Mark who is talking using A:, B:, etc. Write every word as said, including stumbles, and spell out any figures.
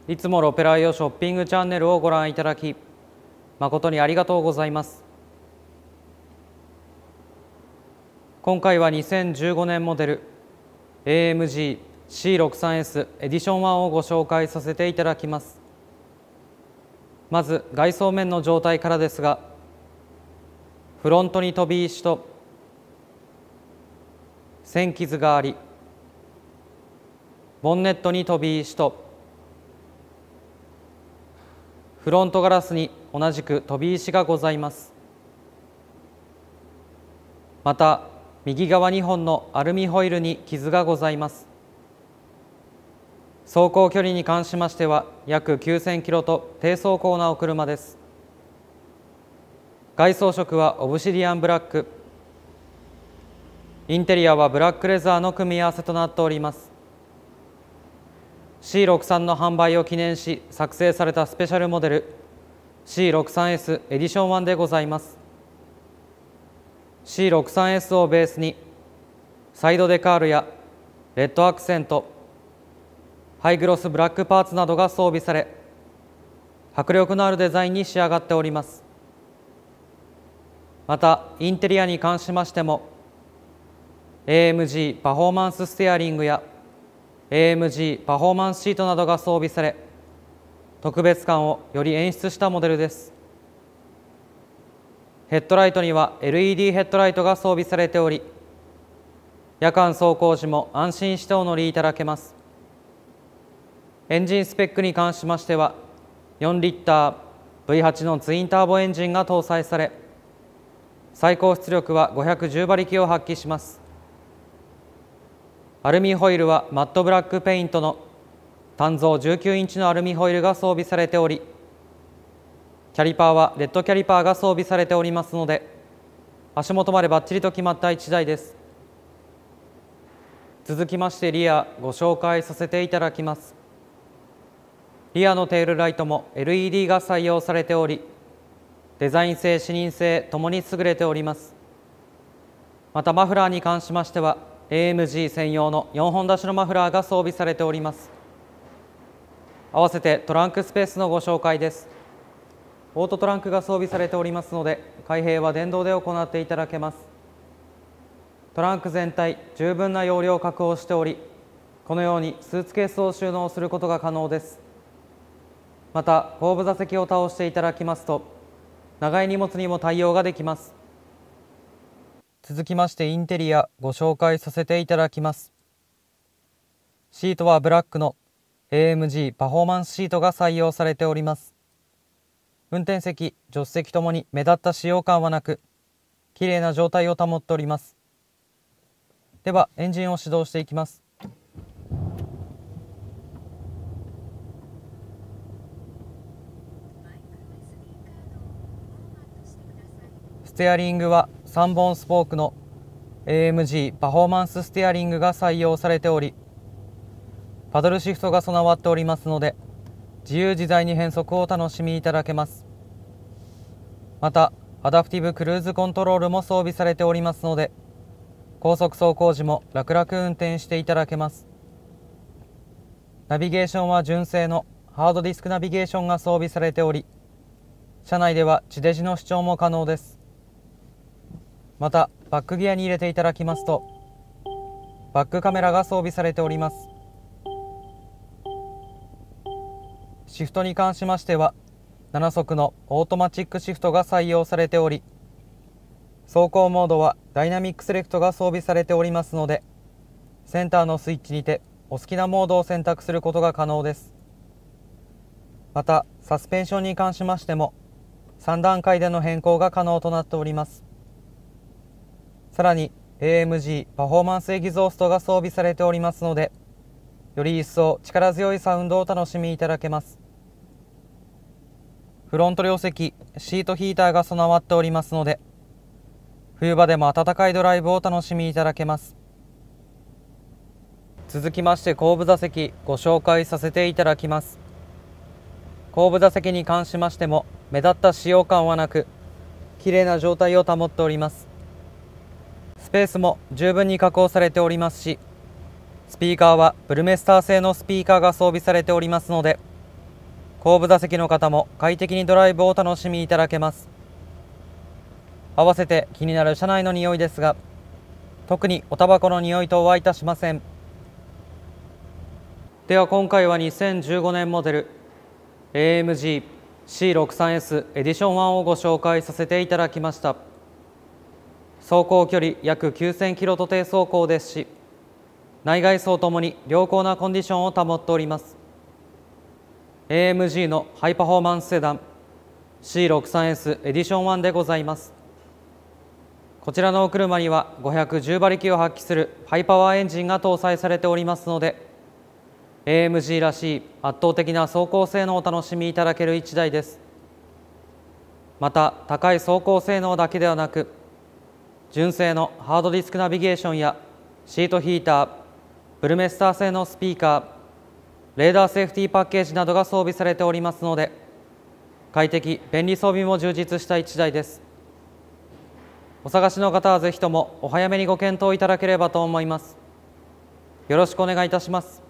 A: いつもロペライオショッピングチャンネルをご覧いただき、誠にありがとうございます。今回はにせんじゅうごねんモデル エーエムジーシーろくじゅうさんエス エディションワンをご紹介させていただきます。まず外装面の状態からですが、フロントに飛び石と線傷があり、ボンネットに飛び石とフロントガラスに同じく飛び石がございます。また右側にほんのアルミホイルに傷がございます。走行距離に関しましては約きゅうせんキロと低走行なお車です。外装色はオブシディアンブラック、インテリアはブラックレザーの組み合わせとなっております。シーろくじゅうさん の販売を記念し作成されたスペシャルモデル シーろくじゅうさんエス エディションワンでございます。 シーろくじゅうさんエス をベースにサイドデカールやレッドアクセント、ハイグロスブラックパーツなどが装備され、迫力のあるデザインに仕上がっております。またインテリアに関しましても エーエムジー パフォーマンスステアリングや エーエムジー パフォーマンスシートなどが装備され、特別感をより演出したモデルです。ヘッドライトには エルイーディー ヘッドライトが装備されており、夜間走行時も安心してお乗りいただけます。エンジンスペックに関しましてはよんリッター ブイはち のツインターボエンジンが搭載され、最高出力はごひゃくじゅう馬力を発揮します。アルミホイルはマットブラックペイントの単造じゅうきゅうインチのアルミホイルが装備されており、キャリパーはレッドキャリパーが装備されておりますので、足元までバッチリと決まったいちだいです。続きましてリアご紹介させていただきます。リアのテールライトも エルイーディー が採用されており、デザイン性、視認性ともに優れております。またマフラーに関しましては エーエムジー 専用のよんほん出しのマフラーが装備されております。合わせてトランクスペースのご紹介です。オートトランクが装備されておりますので、開閉は電動で行っていただけます。トランク全体十分な容量を確保しており、このようにスーツケースを収納することが可能です。また後部座席を倒していただきますと、長い荷物にも対応ができます。続きましてインテリアご紹介させていただきます。シートはブラックの エーエムジー パフォーマンスシートが採用されております。運転席、助手席ともに目立った使用感はなく、綺麗な状態を保っております。ではエンジンを始動していきます。ステアリングはさんぼんスポークの エーエムジー パフォーマンスステアリングが採用されており、パドルシフトが備わっておりますので、自由自在に変速をお楽しみいただけます。またアダプティブクルーズコントロールも装備されておりますので、高速走行時も楽々運転していただけます。ナビゲーションは純正のハードディスクナビゲーションが装備されており、車内では地デジの視聴も可能です。またバックギアに入れていただきますと、バックカメラが装備されております。シフトに関しましてはななそくのオートマチックシフトが採用されており、走行モードはダイナミックセレクトが装備されておりますので、センターのスイッチにてお好きなモードを選択することが可能です。またサスペンションに関しましてもさんだんかいでの変更が可能となっております。さらに エーエムジー パフォーマンスエキゾーストが装備されておりますので、より一層力強いサウンドを楽しみいただけます。フロント両席シートヒーターが備わっておりますので、冬場でも暖かいドライブを楽しみいただけます。続きまして後部座席ご紹介させていただきます。後部座席に関しましても目立った使用感はなく、綺麗な状態を保っております。スペースも十分に確保されておりますし、スピーカーはブルメスター製のスピーカーが装備されておりますので、 後部座席の方も快適にドライブをお楽しみいただけます。合わせて気になる車内の匂いですが、特におタバコの匂い等はいたしません。では今回はにせんじゅうごねんモデル エーエムジーシーろくじゅうさんエス エディションワンをご紹介させていただきました。走行距離約きゅうせんキロと低走行ですし、内外装ともに良好なコンディションを保っております。エーエムジー のハイパフォーマンスセダン シーろくじゅうさんエス エディションワンでございます。こちらのお車にはごひゃくじゅうばりきを発揮するハイパワーエンジンが搭載されておりますので、エーエムジー らしい圧倒的な走行性能をお楽しみいただけるいちだいです。また高い走行性能だけではなく、純正のハードディスクナビゲーションやシートヒーター、ブルメスター製のスピーカー、レーダーセーフティーパッケージなどが装備されておりますので、快適便利装備も充実したいちだいです。お探しの方はぜひともお早めにご検討いただければと思います。よろしくお願いいたします。